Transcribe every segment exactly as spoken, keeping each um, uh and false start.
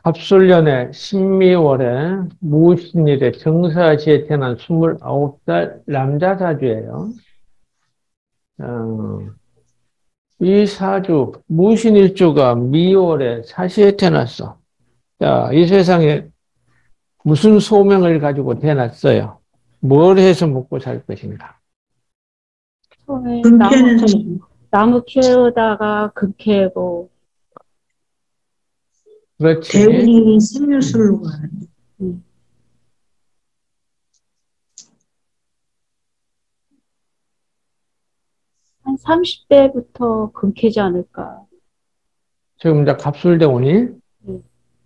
갑술년에 신미월에 무신일에 정사시에 태어난 스물아홉 살 남자 사주예요. 어, 이 사주, 무신일주가 미월에 사시에 태어났어. 자, 이 세상에 무슨 소명을 가지고 태어났어요? 뭘 해서 먹고 살 것인가? 처음에 금 나무, 캐는 사람. 나무 키우다가 금 캐고, 그렇지. 대운이 생일술로 가는. 음, 한 삼십 대부터 금 캐지 않을까. 지금 이제 갑술대운이 음,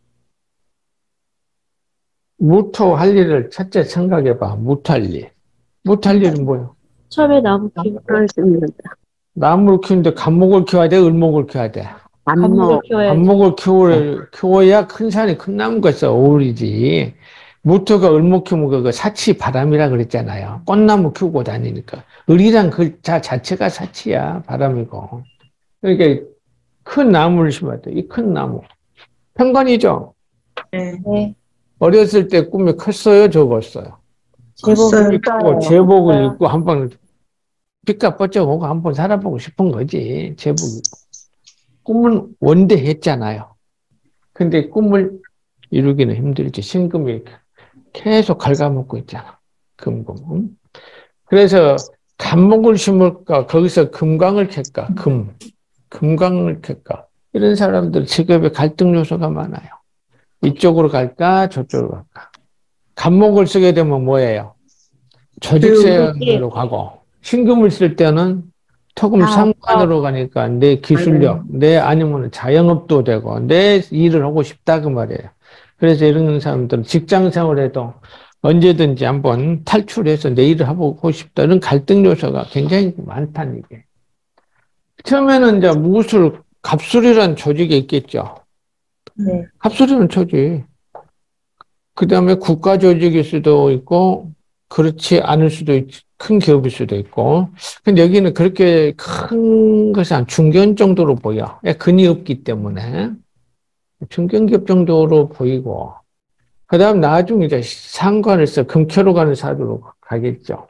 무토 할 일을 첫째 생각해봐. 무토 할 일. 무토 할 일은 뭐예요? 처음에 나무 키우고, 나무를 키우는데 갑목을 키워야 돼? 을목을 키워야 돼? 감목을 키워야지. 갑목을 키워, 키워야 큰 산이 큰 나무가 있어 어울리지. 무토가 을목 키우면 그거 사치 바람이라 그랬잖아요. 꽃나무 키우고 다니니까. 을이란 글자 자체가 사치야, 바람이고. 그러니까 큰 나무를 심어야 돼. 이 큰 나무. 편관이죠? 네. 네, 어렸을 때 꿈이 컸어요? 적었어요? 제복을 크고 제복을 입고 한번 빚값 뻗쳐보고 한번 살아보고 싶은 거지. 제복 입고. 꿈은 원대했잖아요. 근데 꿈을 이루기는 힘들지. 신금이 계속 갉아먹고 있잖아. 금금. 그래서 갑목을 심을까? 거기서 금강을 캘까? 금. 금강을 캘까? 이런 사람들 직업에 갈등 요소가 많아요. 이쪽으로 갈까? 저쪽으로 갈까? 갑목을 쓰게 되면 뭐예요? 조직생으로 가고, 신금을 쓸 때는 토금 상관으로 가니까 내 기술력, 내 아니면 자영업도 되고, 내 일을 하고 싶다 그 말이에요. 그래서 이런 사람들은 직장 생활에도 언제든지 한번 탈출해서 내 일을 하고 싶다. 이런 갈등 요소가 굉장히 많다는 게. 처음에는 이제 무술, 갑술이라는 조직이 있겠죠. 네, 갑술이라는 조직. 그 다음에 국가 조직일 수도 있고, 그렇지 않을 수도 있, 큰 기업일 수도 있고. 근데 여기는 그렇게 큰 것이 한 중견 정도로 보여. 근이 없기 때문에. 중견기업 정도로 보이고. 그 다음 나중에 이제 상관을 써 금캐로 가는 사주로 가겠죠.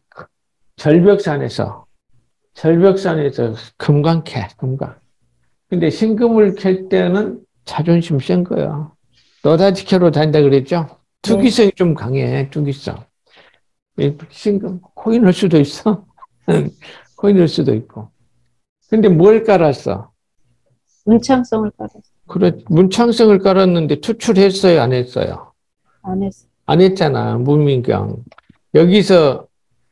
절벽산에서, 절벽산에서 금강 캐, 금강. 근데 신금을 캘 때는 자존심 센 거야. 너다지 캐로 다닌다 그랬죠? 투기성이 좀 강해, 투기성. 신금, 코인 할 수도 있어. 코인 할 수도 있고. 근데 뭘 깔았어? 문창성을 깔았어. 그래, 문창성을 깔았는데 투출했어요, 안 했어요? 안 했어. 안 했잖아, 무민경. 여기서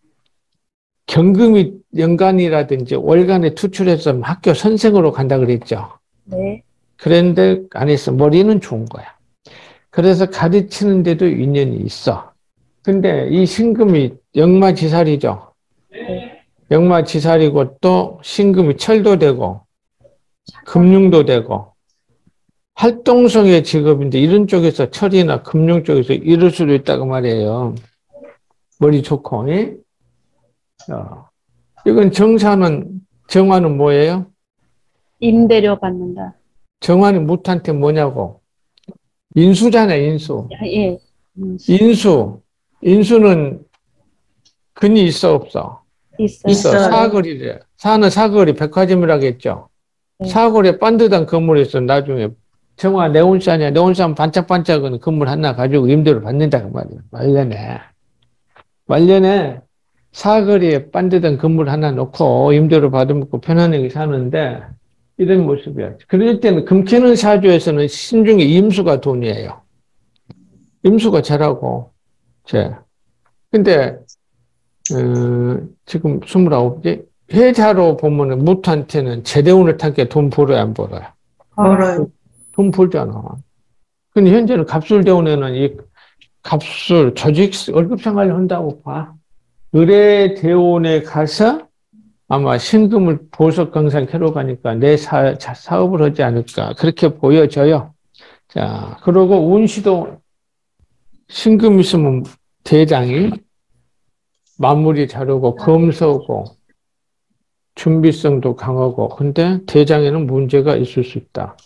경금이 연간이라든지 월간에 투출해서 학교 선생으로 간다 그랬죠? 네, 그런데 안 했어. 머리는 좋은 거야. 그래서 가르치는데도 인연이 있어. 근데 이 신금이 역마지살이죠. 네, 역마지살이고 또 신금이 철도 되고 금융도 되고 활동성의 직업인데 이런 쪽에서 철이나 금융 쪽에서 이룰 수도 있다고 말이에요. 머리 좋고. 예? 어. 이건 정사는 정화는 뭐예요? 임대료 받는다. 정화는 무한테 뭐냐고? 인수잖아요, 인수. 예, 음, 인수. 인수는 근이 있어, 없어? 있어요. 있어. 있어요. 사거리래. 사는 사거리 백화점이라고 했죠. 네. 사거리에 반듯한 건물이 있어. 나중에 정화 네온산이야. 네온산 반짝반짝은 건물 하나 가지고 임대로 받는다 그 말이야. 말년에. 말년에 사거리에 반듯한 건물 하나 놓고 임대로 받아먹고 편안하게 사는데 이런 모습이야. 그럴 때는 금캐는 사주에서는 신중에 임수가 돈이에요. 임수가 잘하고. 제. 근데 어, 지금 스물아홉 개 회자로 보면은 무한테는 제대운을 타게 돈 벌어야 안 벌어요? 멀어요. 돈 벌잖아. 근데 현재는 갑술대운에는 이 갑술 조직 월급 생활을 한다고 봐. 의뢰 대원에 가서 아마 신금을 보석 강산 캐러 가니까 내 사, 사업을 하지 않을까 그렇게 보여져요. 자, 그리고 운시도 신금 있으면 대장이 마무리 자르고 검소고 준비성도 강하고 근데 대장에는 문제가 있을 수 있다.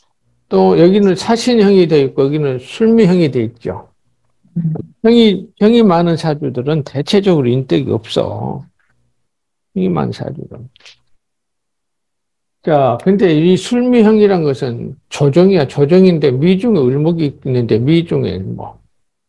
또 여기는 사신형이 돼 있고 여기는 술미형이 돼 있죠. 형이 형이 많은 사주들은 대체적으로 인덕이 없어. 형이 많은 사주들은. 자, 근데 이 술미형이란 것은 조정이야. 조정인데 미중에 을목이 있는데 미중에 을목.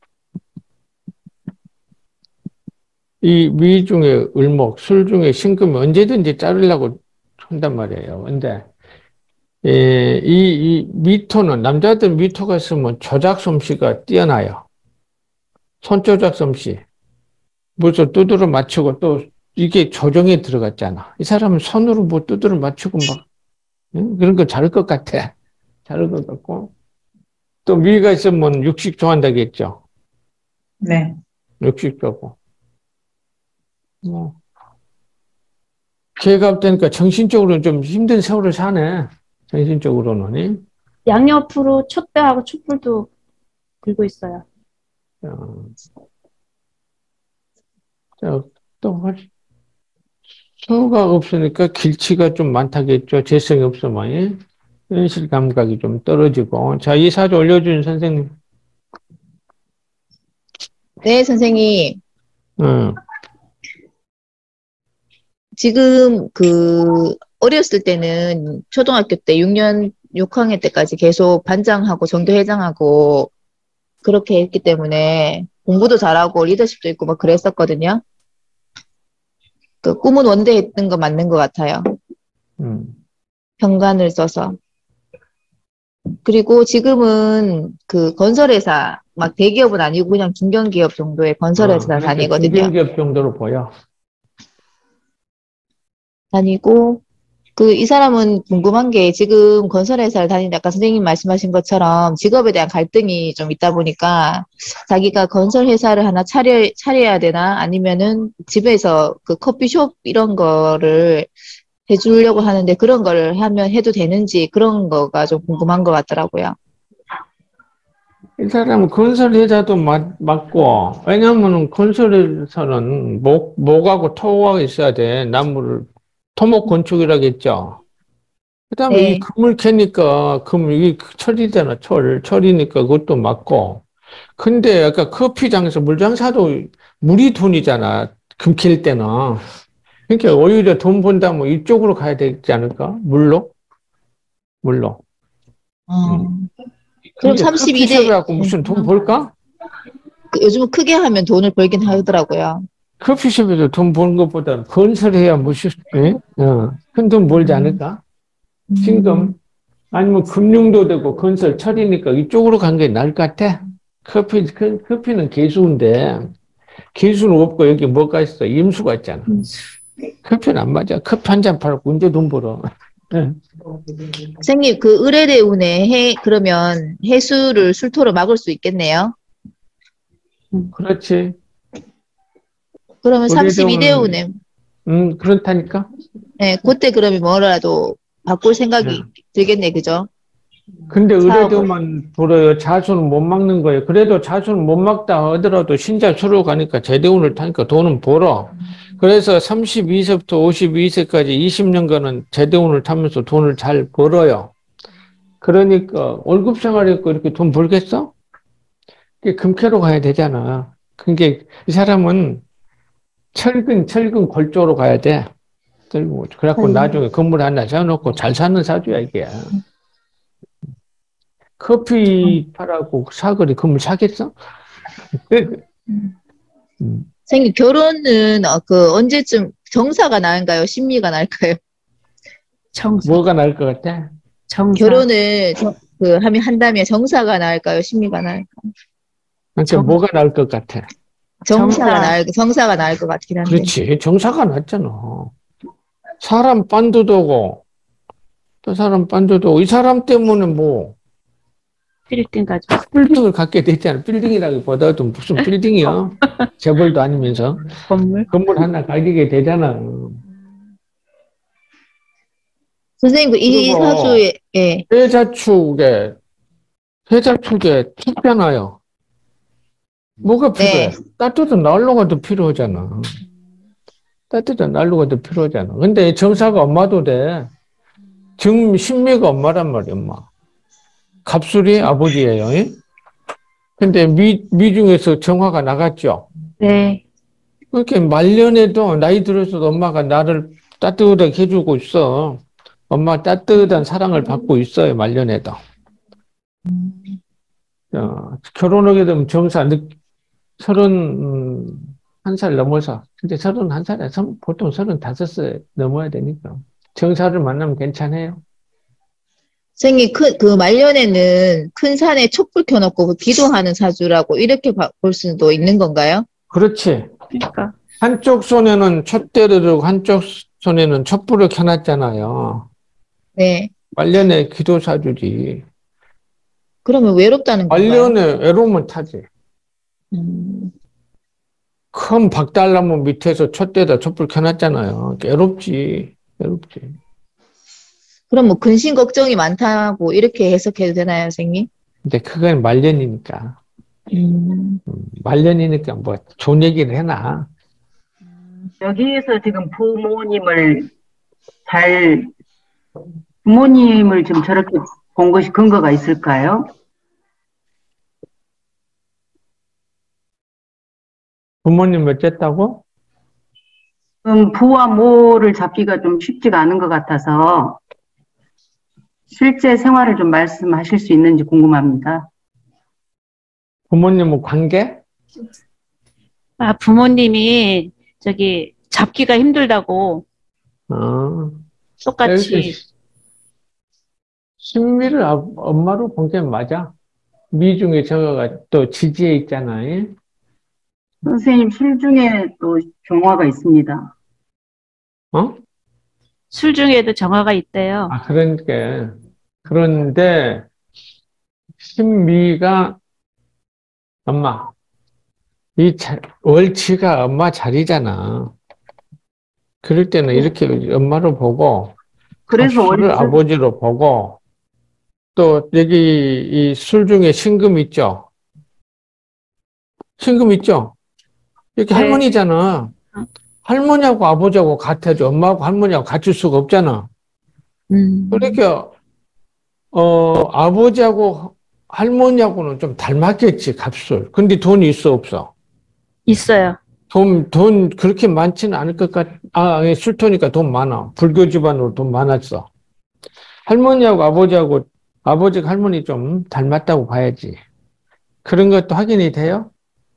이 미중에 을목, 술중에 신금이 언제든지 자르려고 한단 말이에요. 근데 예, 이, 이 미토는 남자들 미토가 있으면 조작 솜씨가 뛰어나요. 손조작 솜씨. 무슨 두드러 맞추고 또 이게 조정에 들어갔잖아. 이 사람은 손으로 뭐 두드러 맞추고 막 응? 그런 거 잘할 것 같아. 잘할 것 같고 또 미가 있으면 육식 좋아한다겠죠. 네. 육식 좋고 뭐 개가 되니까 정신적으로는 좀 힘든 세월을 사네. 정신적으로는. 양옆으로 촛대하고 촛불도 들고 있어요. 어, 자, 또 서가 없으니까 길치가 좀 많다겠죠. 재성이 없으면. 현실 감각이 좀 떨어지고. 자, 이 사주 올려준 선생님. 네, 선생님. 응. 지금 그 어렸을 때는 초등학교 때 육 년, 육 학년 때까지 계속 반장하고 정교회장하고 그렇게 했기 때문에 공부도 잘하고 리더십도 있고 막 그랬었거든요. 그 꿈은 원대 했던 거 맞는 것 같아요. 음. 현관을 써서. 그리고 지금은 그 건설회사, 막 대기업은 아니고 그냥 중견기업 정도의 건설회사 어, 그러니까 다니거든요. 중견기업 정도로 보여. 다니고, 그, 이 사람은 궁금한 게 지금 건설회사를 다니는데 아까 선생님 말씀하신 것처럼 직업에 대한 갈등이 좀 있다 보니까 자기가 건설회사를 하나 차려, 차려야 되나 아니면은 집에서 그 커피숍 이런 거를 해주려고 하는데 그런 거를 하면 해도 되는지 그런 거가 좀 궁금한 것 같더라고요. 이 사람은 건설회사도 맞, 맞고, 왜냐면은 건설회사는 목, 목하고 토하고 있어야 돼. 나무를, 토목 건축이라겠죠. 그 다음에 이 네. 금을 캐니까, 금, 이게 철이잖아, 철. 철이니까 그것도 맞고. 근데 아까 커피 장사, 물 장사도 물이 돈이잖아. 금 캘 때는. 그러니까 오히려 돈 번다면 이쪽으로 가야 되지 않을까? 물로? 물로. 어, 음. 그럼 근데 삼십이 대, 커피숍이라고 무슨 돈 벌까? 요즘은 크게 하면 돈을 벌긴 하더라고요. 커피숍에서 돈 버는 것보다 건설해야 무슨, 예? 어, 큰 돈 벌지 않을까? 신금. 아니면 금융도 되고 건설 처리니까 이쪽으로 간 게 나을 것 같아. 커피, 그- 커피는 개수인데, 개수는 없고 여기 뭐가 있어? 임수가 있잖아. 커피는 안 맞아. 커피 한 잔 팔고 언제 돈 벌어? 예. 선생님, 그 의뢰대운에 해, 그러면 해수를 술토로 막을 수 있겠네요? 그렇지. 그러면 삼십이 의뢰대운은, 대운에, 음, 그렇다니까? 네, 그때 그러면 뭐라도 바꿀 생각이 예. 들겠네, 그죠? 근데 사업을. 의뢰대운만 벌어요. 자수는 못 막는 거예요. 그래도 자수는 못 막다 하더라도 신자 수로 가니까 제대운을 타니까 돈은 벌어. 그래서 삼십이 세부터 오십이 세까지 이십 년간은 제대운을 타면서 돈을 잘 벌어요. 그러니까 월급 생활했고 이렇게 돈 벌겠어? 그게 금캐로 가야 되잖아. 그게 이 사람은 철근, 철근 골조로 가야 돼. 그리고 그래갖고 음. 나중에 건물 하나 세워놓고 잘 사는 사주야, 이게. 커피 팔라고 사거리 건물 사겠어? 음. 선생님, 결혼은 어, 그 언제쯤 정사가 나은가요? 신미가 나을까요? 정사. 뭐가 나을 것 같아? 정사. 결혼을 정- 그 하면 한다면 정사가 나을까요? 신미가 나을까요? 그러니까 정- 뭐가 나을 것 같아? 정사가 정사. 나을 정사가 나을 것 같긴 한데. 그렇지. 정사가 낫잖아. 사람 빤도 도고, 또 사람 빤도 도고, 이 사람 때문에 뭐, 빌딩 가지고. 빌딩을 갖게 됐잖아. 빌딩이라기보다도 무슨 빌딩이야. 재벌도 아니면서. 건물. 건물 하나 가지게 되잖아. 선생님, 그 이 그리고 사주에, 예, 회자축에, 회자축에 춥잖아요. 뭐가 필요해? 네. 따뜻한 난로가 더 필요하잖아. 따뜻한 난로가 더 필요하잖아. 근데 정사가 엄마도 돼. 정, 신미가 엄마란 말이야, 엄마. 갑술이 아버지예요. 예? 근데 미, 미중에서 정화가 나갔죠. 네. 그렇게 말년에도 나이 들어서도 엄마가 나를 따뜻하게 해주고 있어. 엄마 따뜻한 사랑을 받고 있어요, 말년에도. 어, 결혼하게 되면 정사 늦, 서른 한 살 넘어서, 근데 서른 한 살에 보통 서른 다섯 살 넘어야 되니까. 정사를 만나면 괜찮아요. 선생님, 큰, 그 말년에는 큰 산에 촛불 켜놓고 기도하는 사주라고 이렇게 봐- 볼 수도 있는 건가요? 그렇지. 그러니까. 한쪽 손에는 촛대를 들고 한쪽 손에는 촛불을 켜놨잖아요. 네. 말년에 기도 사주지. 그러면 외롭다는 건가요? 말년에 외로움은 타지. 음, 큰 박달나무 밑에서 촛대에다 촛불 켜놨잖아요. 외롭지. 외롭지. 그럼 뭐 근심 걱정이 많다고 이렇게 해석해도 되나요, 선생님? 근데 그건 말년이니까. 음, 음, 말년이니까 뭐 좋은 얘기를 해놔. 여기에서 지금 부모님을 잘, 부모님을 좀 저렇게 본 것이 근거가 있을까요? 부모님 어쨌다고? 음, 부와 모를 잡기가 좀 쉽지가 않은 것 같아서 실제 생활을 좀 말씀하실 수 있는지 궁금합니다. 부모님은 관계? 아, 부모님이 저기 잡기가 힘들다고 어. 똑같이. 신미를 아- 엄마로 본 게 맞아. 미중에 저거가 또 지지에 있잖아요. 선생님, 술 중에 또 정화가 있습니다. 어? 술 중에도 정화가 있대요. 아, 그러니까. 그런데, 신미가 엄마, 이 자, 월치가 엄마 자리잖아. 그럴 때는 이렇게 엄마로 보고, 그래서 갑술을 월치, 아버지로 보고, 또 여기 이 술 중에 신금 있죠? 신금 있죠? 이렇게 네. 할머니잖아. 할머니하고 아버지하고 같아야지 엄마하고 할머니하고 같을 수가 없잖아. 음. 그러니까 어 아버지하고 할머니하고는 좀 닮았겠지 값을. 근데 돈이 있어 없어? 있어요. 돈, 돈 그렇게 많지는 않을 것 같. 아, 예, 술토니까 돈 많아. 불교 집안으로 돈 많았어. 할머니하고 아버지하고 아버지가 할머니 좀 닮았다고 봐야지. 그런 것도 확인이 돼요?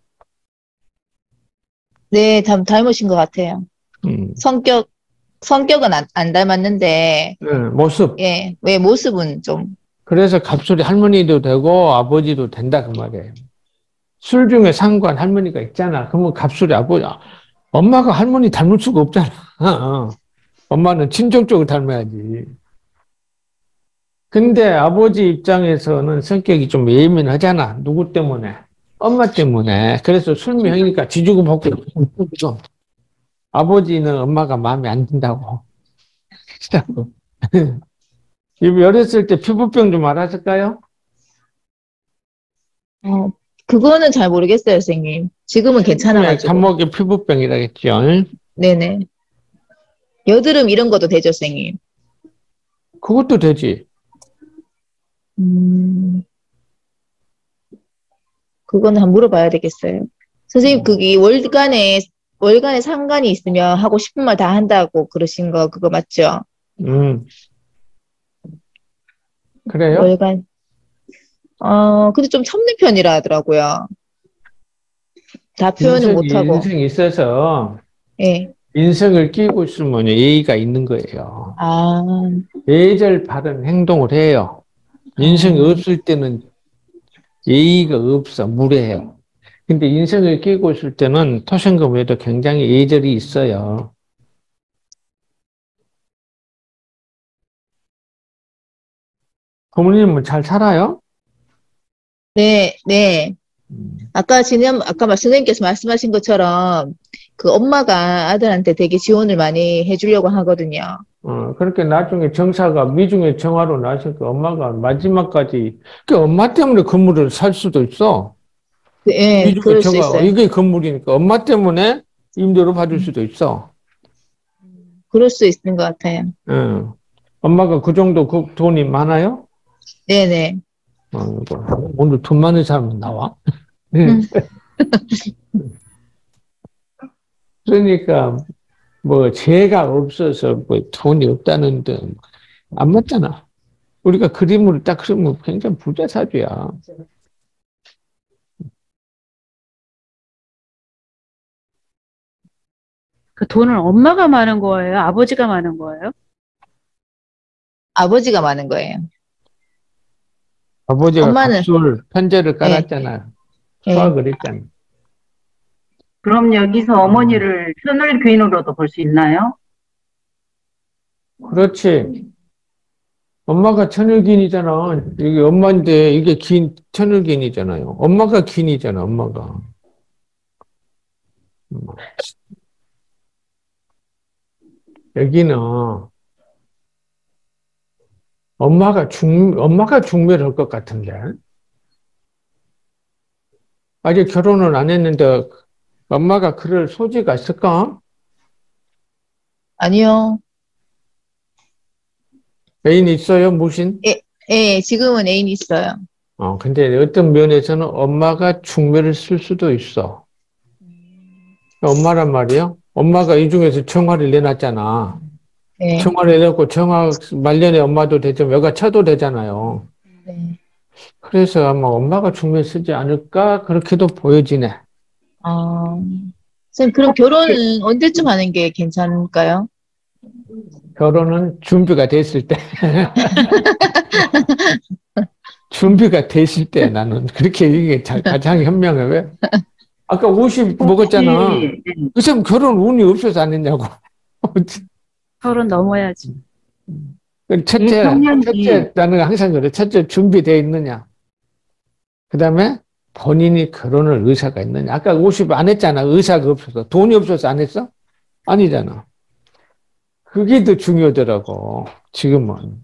네, 닮, 닮으신 것 같아요. 음, 성격, 성격은 안, 안 닮았는데, 네, 모습. 예, 왜 모습은 좀, 그래서 갑술이 할머니도 되고 아버지도 된다 그 말이에요. 술 중에 상관 할머니가 있잖아. 그러면 갑술이 아버지, 엄마가 할머니 닮을 수가 없잖아. 어. 엄마는 친정 쪽을 닮아야지. 근데 아버지 입장에서는 성격이 좀 예민하잖아. 누구 때문에? 엄마 때문에. 그래서 술명이니까 지주고 볶고 좀. 아버지는 엄마가 마음에 안 든다고. 이거 어렸을 때 피부병 좀 알았을까요? 어, 그거는 잘 모르겠어요, 선생님. 지금은 괜찮아가지고. 간목이 피부병이라겠죠. 네네. 여드름 이런 것도 되죠, 선생님. 그것도 되지. 음, 그거는 한번 물어봐야 되겠어요. 선생님, 그게 월간에, 월간에 상관이 있으면 하고 싶은 말 다 한다고 그러신 거, 그거 맞죠? 음. 그래요? 월간. 어, 근데 좀 참는 편이라 하더라고요. 다 표현을 인생, 못하고. 인생이 있어서 예. 인성을 끼고 있으면 예의가 있는 거예요. 아, 예절 바른 행동을 해요. 인성이 아. 없을 때는 예의가 없어. 무례해요. 근데 인성을 끼고 있을 때는 토생금에도 굉장히 예절이 있어요. 부모님은 잘 살아요? 네, 네. 음. 아까 지금, 아까 말- 선생님께서 말씀하신 것처럼 그 엄마가 아들한테 되게 지원을 많이 해주려고 하거든요. 어, 그렇게 나중에 정사가 미중에 정화로 나서니까 엄마가 마지막까지, 그 엄마 때문에 건물을 살 수도 있어. 그, 예, 미중에 그럴 수 정화, 있어요. 이게 건물이니까 엄마 때문에 임대로 받을 수도 있어. 그럴 수 있는 것 같아요. 응. 엄마가 그 정도 그 돈이 많아요? 네네. 어, 이거 오늘 돈 많은 사람은 나와. 음. 그러니까 뭐 죄가 없어서 뭐 돈이 없다는 등 안 맞잖아. 우리가 그림으로 딱 그리면 굉장히 부자 사주야. 그 돈은 엄마가 많은 거예요? 아버지가 많은 거예요? 아버지가 많은 거예요. 아버지가 엄마는 갑술 편제를 예, 깔았잖아. 예. 수학을 했잖아. 그럼 여기서 어머니를 천을 귀인으로도 볼 수 있나요? 그렇지. 엄마가 천을긴이잖아. 이게 엄마인데 이게 긴 천을긴이잖아요. 엄마가 긴이잖아. 엄마가. 여기는 엄마가 중 엄마가 중매를 할 것 같은데 아직 결혼을 안 했는데 엄마가 그럴 소지가 있을까? 아니요. 애인 있어요, 무신? 예, 예, 지금은 애인 있어요. 어, 근데 어떤 면에서는 엄마가 중매를 쓸 수도 있어. 엄마란 말이요. 엄마가 이 중에서 청화를 내놨잖아. 네, 청화를 내놓고 청화 말년에 엄마도 되죠. 여가 쳐도 되잖아요. 네. 그래서 아마 엄마가 중매 쓰지 않을까 그렇게도 보여지네. 어, 선생님, 그럼 결혼은 언제쯤 하는 게 괜찮을까요? 결혼은 준비가 됐을 때. 준비가 됐을 때 나는 그렇게 이게 자- 가장 현명해. 왜? 아까 오십 먹었잖아. 혹시, 그 사람 결혼 운이 없어서 안 했냐고. 서른 넘어야지. 첫째, 청년이- 첫째, 나는 항상 그래. 첫째, 준비되어 있느냐. 그 다음에 본인이 결혼을 의사가 있느냐. 아까 오십 안 했잖아. 의사가 없어서. 돈이 없어서 안 했어? 아니잖아. 그게 더 중요하더라고. 지금은.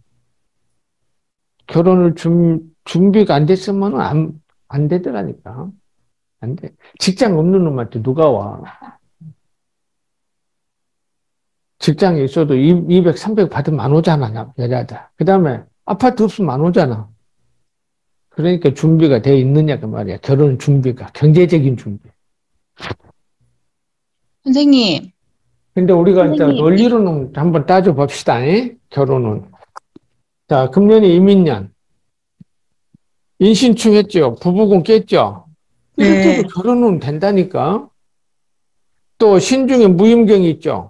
결혼을 준, 준비가 안 됐으면 안, 안 되더라니까. 안 돼. 직장 없는 놈한테 누가 와. 직장에 있어도 이백, 삼백 받으면 안 오잖아, 여자들. 그 다음에 아파트 없으면 안 오잖아. 그러니까 준비가 돼 있느냐, 그 말이야. 결혼 준비가. 경제적인 준비. 선생님, 근데 우리가 이제 선생님. 논리로는 한번 따져봅시다, 잉? 결혼은. 자, 금년이 이민년. 인신충 했죠. 부부궁 깼죠. 이렇게 해도 네. 결혼은 된다니까. 또 신중에 무임경이 있죠.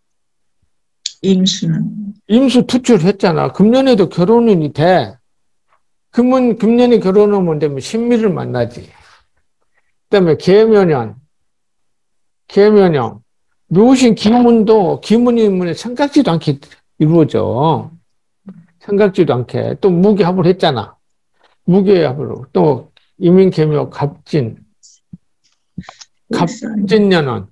임수는. 임수 투출했잖아. 금년에도 결혼운이 돼. 금년, 금년에 결혼하면 되면 신미를 만나지. 그 다음에 계면연, 계면형. 묘신 기문도, 기문이면 생각지도 않게 이루어져. 생각지도 않게. 또 무기합을 했잖아. 무기합으로. 또 이민계묘 갑진. 갑진년은.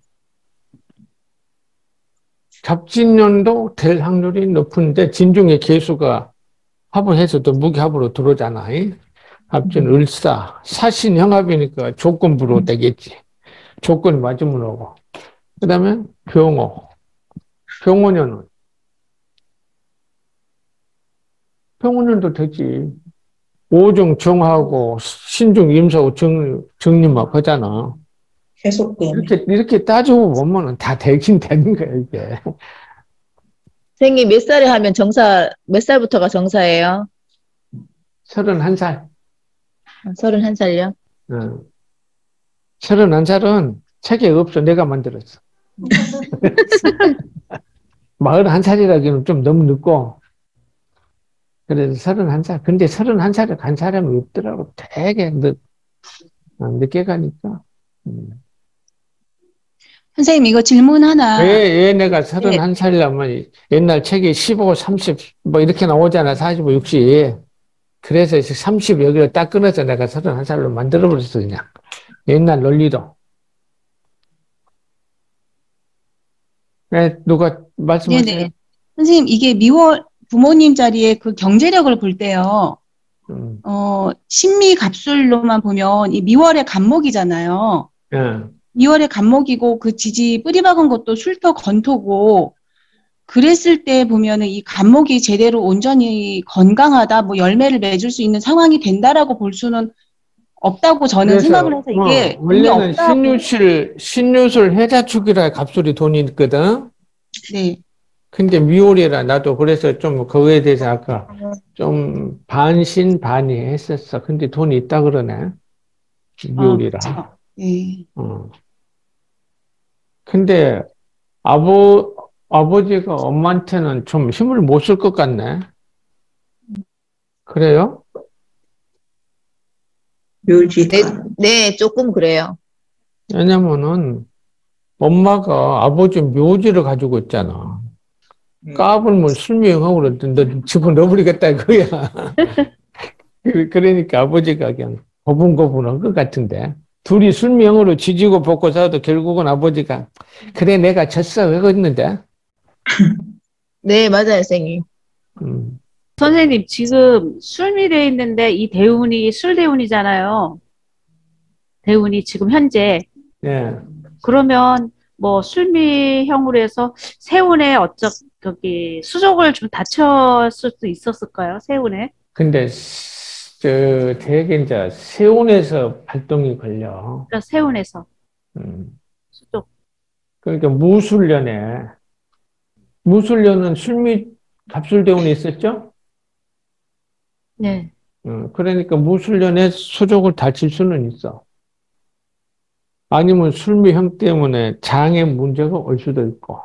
갑진년도 될 확률이 높은데 진중의 개수가 합을해서도 무기합으로 들어오잖아. 합진 을사. 사신 형합이니까 조건부로 되겠지. 조건이 맞으면 오고. 그 다음에 병호. 병호년은. 병호년도 되지. 오중 정하고 신중 임사고 정, 정림막 하잖아. 계속되네. 이렇게, 이렇게 따지고 보면은 다 되긴 되는 거야, 이게. 선생님, 몇 살에 하면 정사, 몇 살부터가 정사예요? 서른한 살. 서른한 살요? 어. 서른한 살은 책에 없어. 내가 만들었어. 마흔한 살이라기는 좀 너무 늦고. 그래서 서른한 살. 근데 서른한 살에 간 사람이 없더라고. 되게 늦, 어, 늦게 가니까. 음. 선생님 이거 질문 하나. 왜, 왜 내가 서른한 살이라면 옛날 책에 십오, 삼십, 뭐 이렇게 나오잖아. 사십오, 육십. 그래서 삼십 여기를 딱 끊어서 내가 서른한 살로 만들어버렸어, 그냥. 옛날 논리로. 네, 누가 말씀하세요? 네네. 선생님 이게 미월 부모님 자리에 그 경제력을 볼 때요. 음, 어, 신미 갑술로만 보면 이 미월의 간목이잖아요. 예. 미월의 간목이고 그 지지 뿌리 박은 것도 술토 건토고 그랬을 때 보면은 이 간목이 제대로 온전히 건강하다, 뭐 열매를 맺을 수 있는 상황이 된다라고 볼 수는 없다고 저는 그래서 생각을 해서 이게 어, 의미 원래는 없다고. 신유실, 신유술 해자축이라 갑술이 돈이 있거든. 네. 근데 미올이라 나도 그래서 좀 그거에 대해서 아까 좀 반신반의 했었어. 근데 돈이 있다 그러네. 미올이라. 아, 그렇죠. 네. 어. 근데 아버, 아버지가 엄마한테는 좀 힘을 못 쓸 것 같네. 그래요? 묘지. 네, 네, 조금 그래요. 왜냐면은 엄마가 아버지 묘지를 가지고 있잖아. 까불면 술미행하고 그러던데 집어 넣어버리겠다 이거야. 그- 그러니까 아버지가 그냥 고분고분한 것 같은데. 둘이 술미행으로 지지고 볶고 싸도 결국은 아버지가 그래 내가 졌어 그랬는데. 네, 맞아요, 선생님. 음. 선생님, 지금 술미돼 있는데 이 대운이 술대운이잖아요. 대운이 지금 현재. 네. 그러면 뭐 술미형으로 해서 세운에 어쩌, 저기 수족을 좀 다쳤을 수도 있었을까요? 세운에? 근데 스- 저 되게 이제 세운에서 발동이 걸려. 그러니까 세운에서 음. 수족. 그러니까 무술년에 무술년은 술미 갑술대운이 있었죠? 네. 어, 그러니까 무술년에 수족을 다칠 수는 있어. 아니면 술미형 때문에 장에 문제가 올 수도 있고.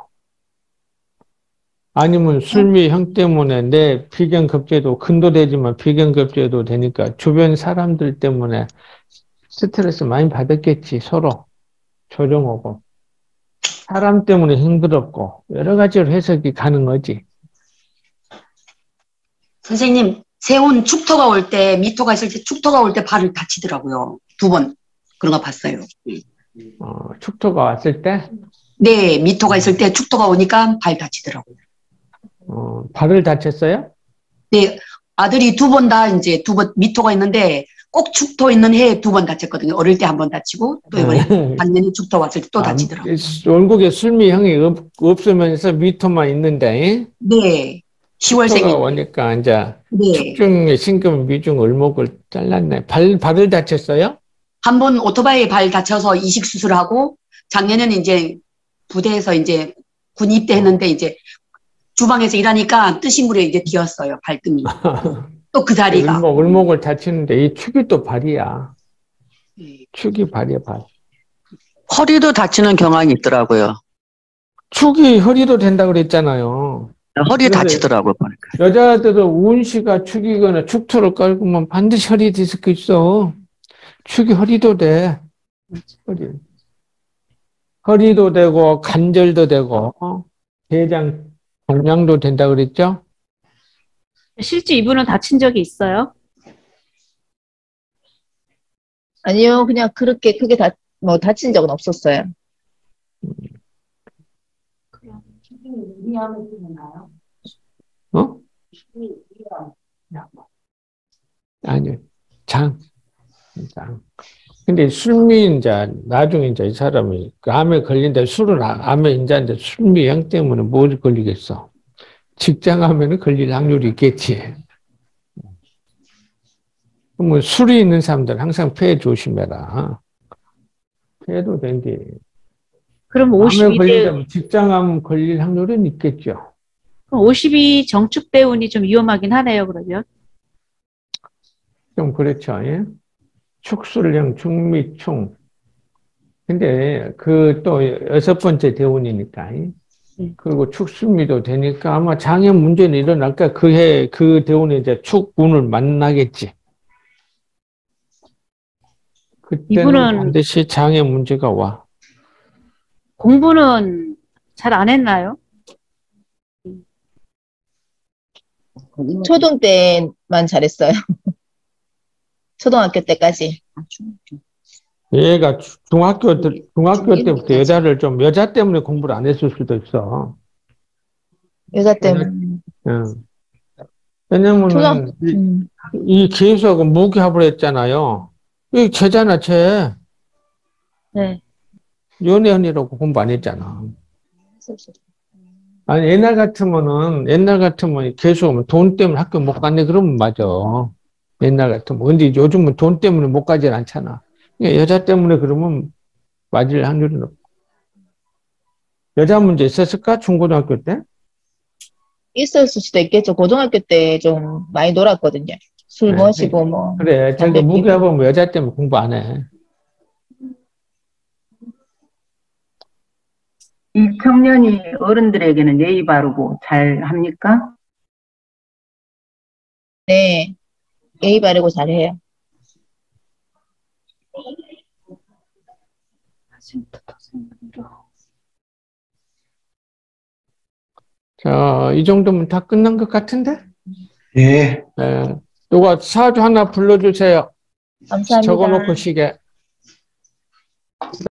아니면 술미형 때문에 내 비견급제도 큰도 되지만 비견급제도 되니까 주변 사람들 때문에 스트레스 많이 받았겠지, 서로. 조정하고. 사람 때문에 힘들었고, 여러 가지로 해석이 가능하지. 선생님, 세운 축토가 올 때, 미토가 있을 때 축토가 올 때 발을 다치더라고요. 두 번. 그런 거 봤어요. 어, 축토가 왔을 때, 네, 미토가 있을 때 축토가 오니까 발 다치더라고요. 어, 발을 다쳤어요? 네, 아들이 두 번 다 이제 두 번 미토가 있는데 꼭 축토 있는 해에 두 번 다쳤거든요. 어릴 때 한 번 다치고 또 이번에 작년에 축토 왔을 때 또 다치더라고요. 아, 원국에 술미형이 없, 없으면서 미토만 있는데, 네, 축토가 시월생이. 오니까 이제 네, 축중에 신금, 미중, 을목을 잘랐네. 발, 발을 다쳤어요? 한 번 오토바이에 발 다쳐서 이식 수술하고 작년에는 이제 부대에서 이제 군 입대했는데 이제 주방에서 일하니까 뜨신 물에 이제 뒤었어요. 발등이. 또 그 자리가. 을목, 을목을 다치는데 이 축이 또 발이야. 네. 축이 발이야, 발. 허리도 다치는 경향이 있더라고요. 축이 허리도 된다 그랬잖아요. 허리 그런데 다치더라고요, 보니까. 여자들은 운시가 축이거나 축토를 깔고면 반드시 허리 디스크 있어. 축이 허리도 돼. 허리. 허리도 되고, 관절도 되고, 어? 대장, 종양도 된다 그랬죠? 실제 이분은 다친 적이 있어요? 아니요, 그냥 그렇게 크게 다, 뭐, 다친 적은 없었어요. 어? 아니요. 장. 장. 근데 술미, 이제, 나중에 이제 이 사람이 그 암에 걸린다. 술은 아- 암에 인자인데 술미형 때문에 뭘 걸리겠어? 직장 하면은 걸릴 확률이 있겠지. 그러면 술이 있는 사람들 항상 폐 조심해라. 폐도 된디. 그럼 암에 오십이 대, 걸리려면 직장암 걸릴 확률은 있겠죠. 그럼 오십이 정축대운이 좀 위험하긴 하네요, 그러면. 좀 그렇죠. 예? 축술령, 중미충. 근데 그 또 여섯 번째 대운이니까. 예? 네. 그리고 축술미도 되니까 아마 장애 문제는 일어날까? 그 해, 그 대운에 이제 축운을 만나겠지. 그때는 이분은- 반드시 장애 문제가 와. 공부는 잘 안 했나요? 초등 때만 잘했어요. 초등학교 때까지. 얘가 주- 중학교, 때- 중학교 때부터 여자를 좀, 여자 때문에 공부를 안 했을 수도 있어. 여자 때문에. 응. 왜냐면은, 초등- 이, 음. 이 계수하고 무기합을 했잖아요. 이 쟤잖아, 쟤. 네. 연애언니라고 공부 안 했잖아. 아니, 옛날 같으면은, 옛날 같으면 계속 돈 때문에 학교 못 갔네, 그러면 맞아. 옛날 같으면. 근데 요즘은 돈 때문에 못 가질 않잖아. 그러니까 여자 때문에 그러면 맞을 확률이 높고. 여자 문제 있었을까? 중고등학교 때? 있었을 수도 있겠죠. 고등학교 때 좀 많이 놀았거든요. 술 네, 마시고 뭐. 그래, 자기 담배 피고. 무기하면 여자 때문에 공부 안 해. 이 청년이 어른들에게는 예의 바르고 잘 합니까? 네. 예의 바르고 잘해요. 자, 이 정도면 다 끝난 것 같은데? 예. 네. 누가 사주 하나 불러주세요. 감사합니다. 적어놓고 시계.